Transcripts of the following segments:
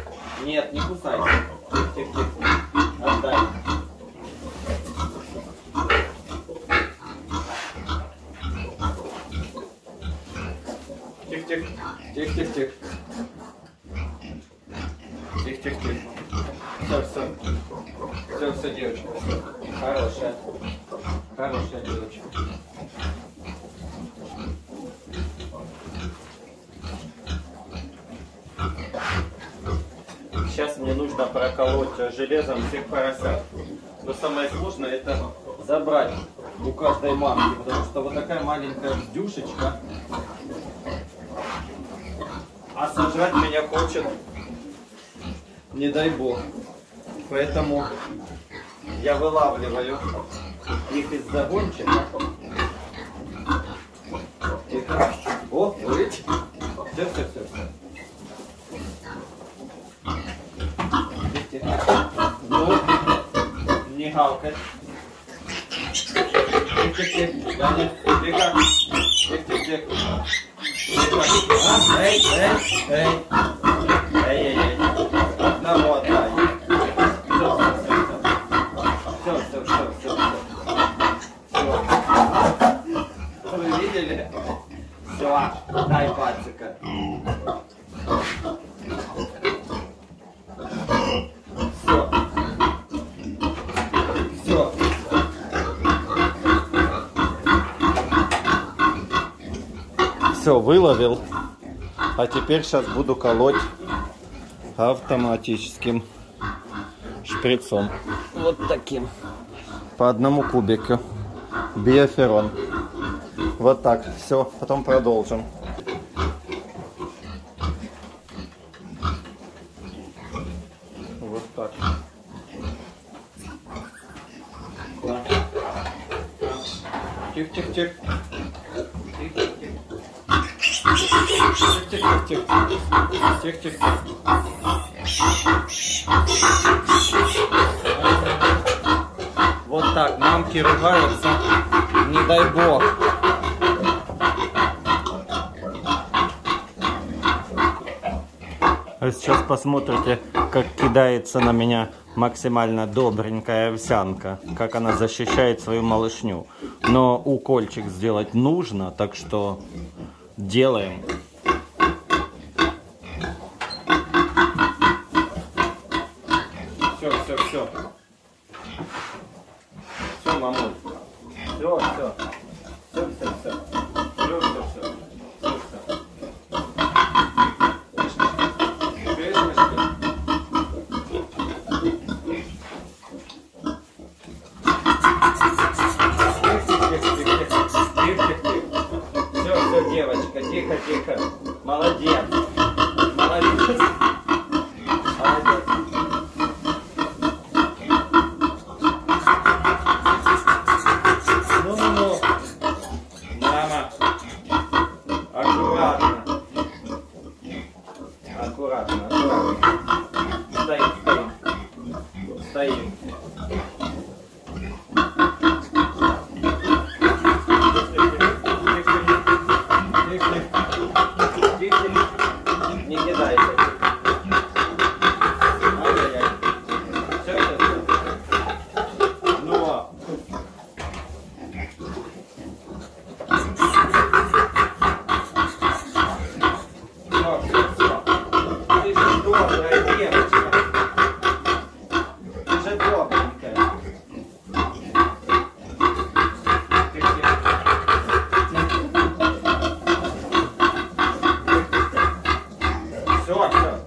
Нет, не кусайся. Тихо. Отдай. Тихо. Все, девочка. Хорошая девочка. Сейчас мне нужно проколоть железом всех поросят. Но самое сложное это забрать у каждой мамки, потому что вот такая маленькая бздюшечка, а сожрать меня хочет, не дай бог. Поэтому я вылавливаю их из загончика. Тихо. О, видите? Все. Ну, не гавкать. Тихо. Даня, тихо. Эй. Одного отдай. Все. Вы видели? Все, дай пальчика. Все. Все, выловил. А теперь сейчас буду колоть автоматическим шприцом. Вот таким. По одному кубику. Биоферон. Вот так. Все, потом продолжим. Вот так. Тихо. Тихо. Вот так, мамки ругаются, не дай бог. А сейчас посмотрите, как кидается на меня максимально добренькая овсянка, как она защищает свою малышню. Но укольчик сделать нужно, так что делаем. Все. Все, мамуль. Все. Все, девочка, тихо. Молодец. Ну. Мама. Аккуратно. Стоим. Не кидайся. Ай-яй-яй. Все. Ну. Все. Ты же добрая девочка. Ты же добренькая. Все.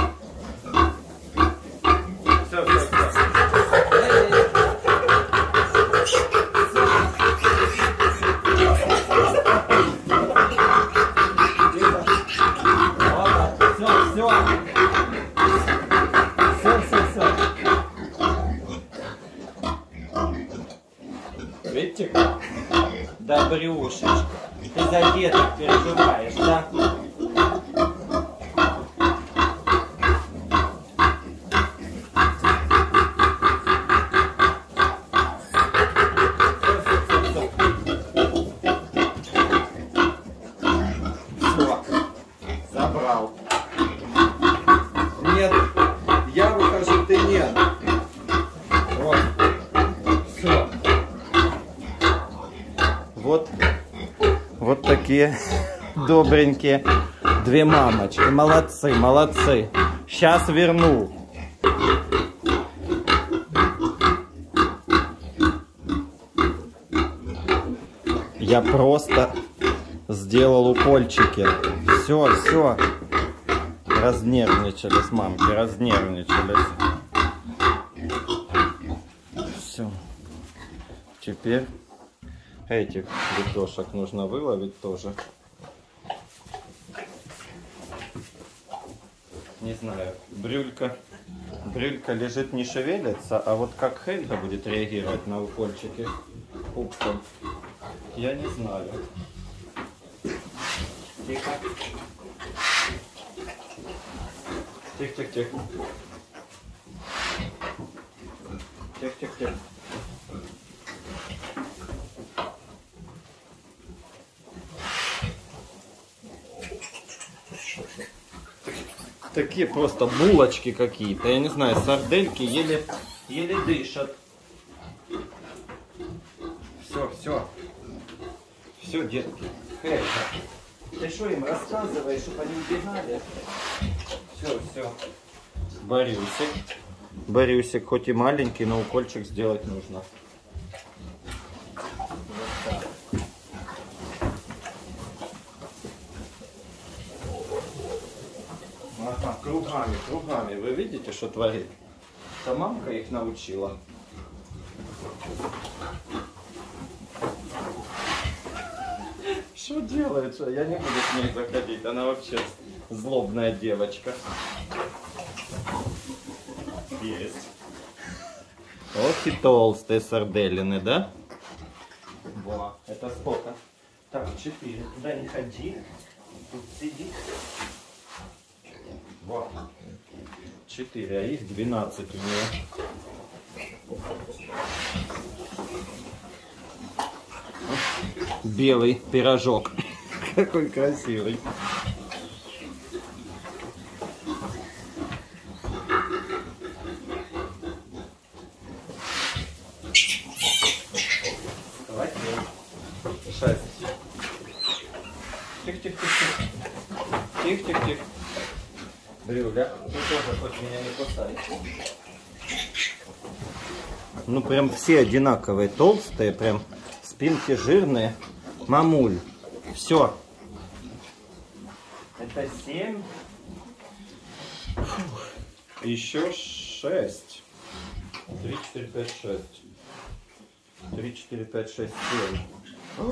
Видите как? Добрюшечка. Ты за деток переживаешь, да? Все. Забрал. Нет. добренькие, добренькие. Две мамочки, молодцы, молодцы. Сейчас верну. Я просто сделал укольчики. Все. Разнервничались, мамки, разнервничались. Все. Теперь этих лепешек нужно выловить тоже. Не знаю, брюлька лежит, не шевелится, а вот как Хельга будет реагировать на укольчики упсом, я не знаю. Тихо. Тихо. Тихо. Такие просто булочки какие-то, я не знаю, сардельки еле дышат. Все, детки. Ты что им рассказываешь, чтобы они убегали? Все. Борюсик, хоть и маленький, но укольчик сделать нужно. Ага, кругами. Вы видите, что творит? Это мамка их научила. Что делает? Что? Я не буду с ней заходить. Она вообще злобная девочка. Есть. Ох и толстые сарделины, да? Во, это сколько? Так, 4. Туда не ходи. Тут сиди. Во. 4, а их 12 у нее. Белый пирожок. Какой красивый. Давай. 6. Тихо. Брюля, ты тоже хоть меня не кусай. Ну прям все одинаковые, толстые, прям спинки жирные. Мамуль, все. Это 7. Фух. Еще 6. 3, 4, 5, 6. 3, 4, 5, 6, 7.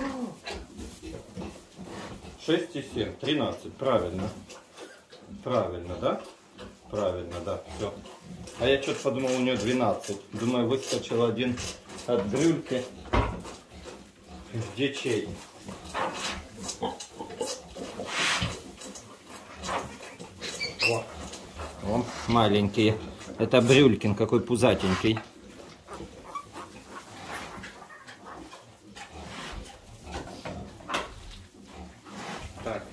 6 и 7, 13, правильно. Правильно, да? Правильно, да, все. А я что-то подумал, у нее 12. Думаю, выскочил один от брюльки. Где чей? О, маленькие. Это брюлькин, какой пузатенький. Так.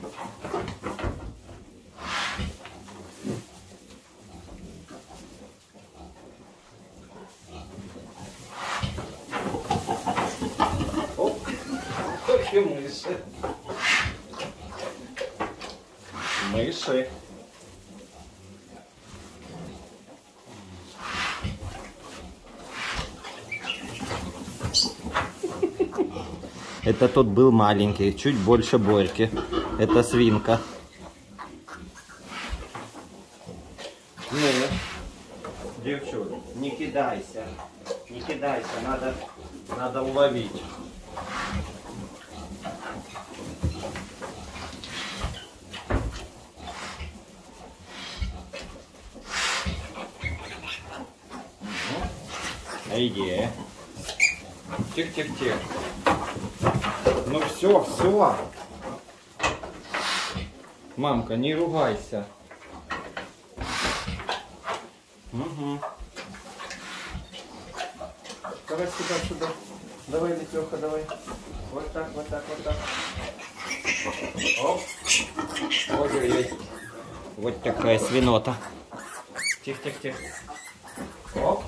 Мыши. Это тот был маленький, чуть больше Борьки. Это свинка. Девчонки, не кидайся. Не кидайся, надо уловить. Иди. Тихо. Ну все. Мамка, не ругайся. Угу. Давай сюда. Давай, Летеха, давай. Вот так. Оп. Ой-ой-ой. Вот такая свинота. Тихо. Оп.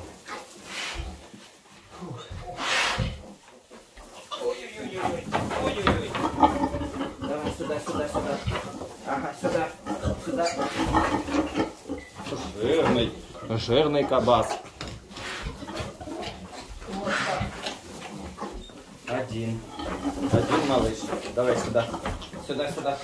Ой-ой-ой. сюда, сюда, сюда. Ага, сюда, сюда. Жирный, жирный кабас. Вот так. Один малыш. Давай сюда. Сюда, сюда.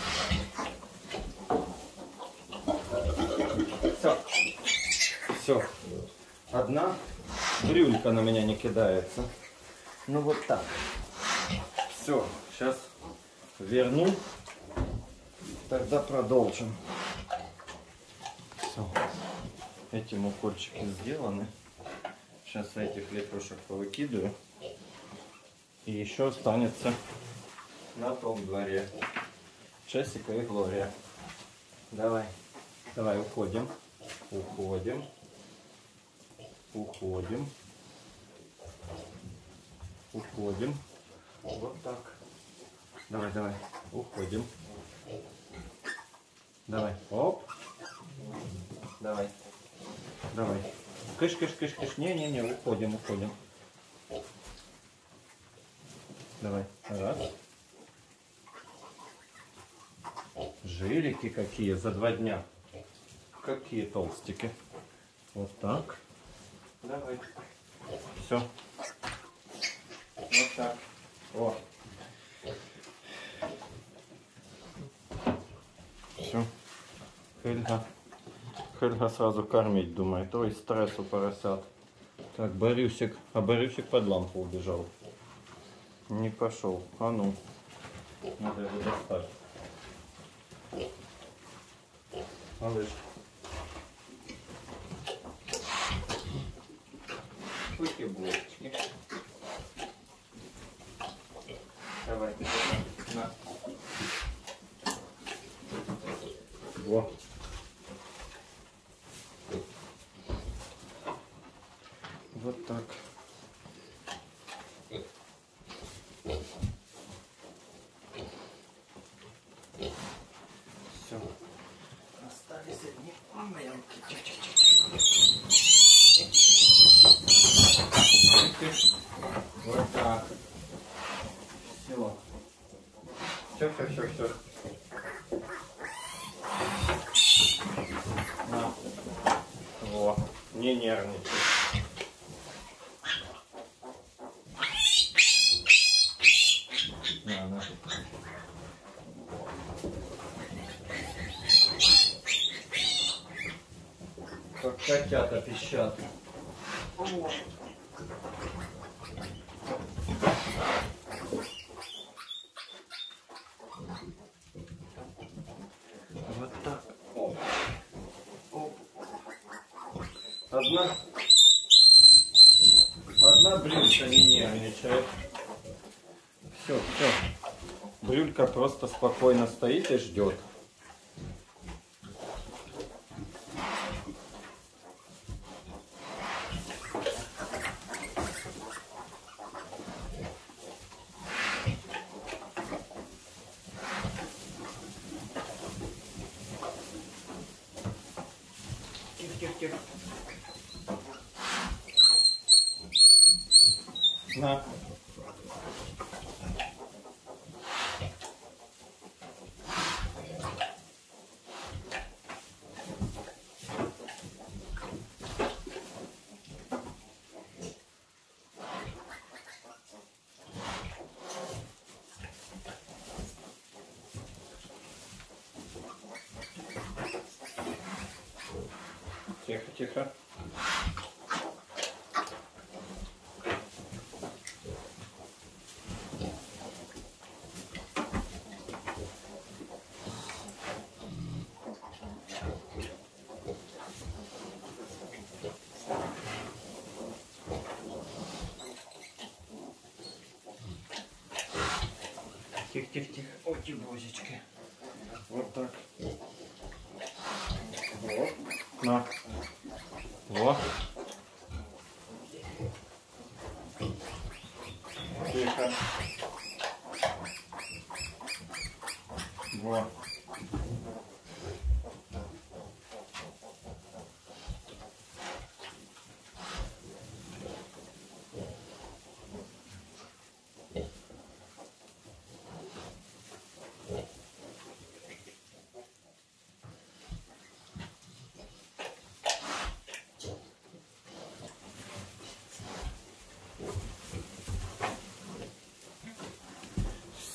Все. Все. Одна брюлька на меня не кидается. Ну вот так. Все. Сейчас верну. Тогда продолжим. Все. Эти укольчики сделаны. Сейчас я этих лепешек повыкидываю. И еще останется на том дворе Джессика и Глория. Давай. Давай, уходим. Уходим. Уходим. Уходим. Вот так. Давай, давай. Уходим. Давай. Оп. Давай. Давай. Кыш, кыш, кыш, кыш. Не-не-не, уходим, уходим. Давай. Раз. Жирики какие за 2 дня. Какие толстики. Вот так. Давай. Все. Вот так. О. Все. Хельга сразу кормить думает. Ой, стресс у поросят. Так, Борюсик. А Борюсик под лампу убежал. Не пошел. А ну. Надо его достать. Малыш. Эти булочки. Давай. На. Во. Вот так. Все. Остались одни мелкие. Вот так. Все. Все. На. Во. Не нервничай. На. Как котята пищат. Вот так. Оп. Оп. Одна брюлька не нервничает. Все. Брюлька просто спокойно стоит и ждет. Тихо. На. Тихо. Тихо. Ой, бозички. Вот так. Вот. На. Вот. Тихо. Вот.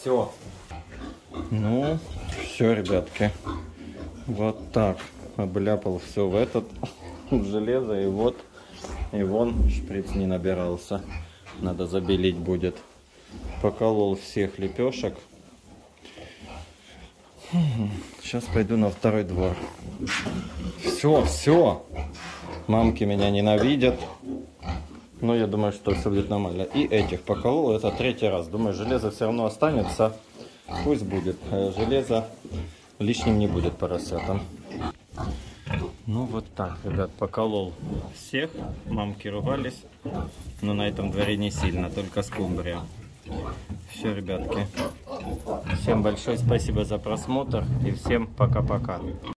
Все. Ну, все, ребятки. Вот так. Обляпал все в этот железо. И вот. И вон шприц не набирался. Надо забелить будет. Поколол всех лепешек. Сейчас пойду на второй двор. Все. Мамки меня ненавидят. Но я думаю, что все будет нормально. И этих поколол. Это третий раз. Думаю, железо все равно останется. Пусть будет. Железо лишним не будет поросятам. Ну вот так, ребят, поколол всех. Мамки ругались. Но на этом дворе не сильно, только скумбрия. Все, ребятки. Всем большое спасибо за просмотр. И всем пока-пока.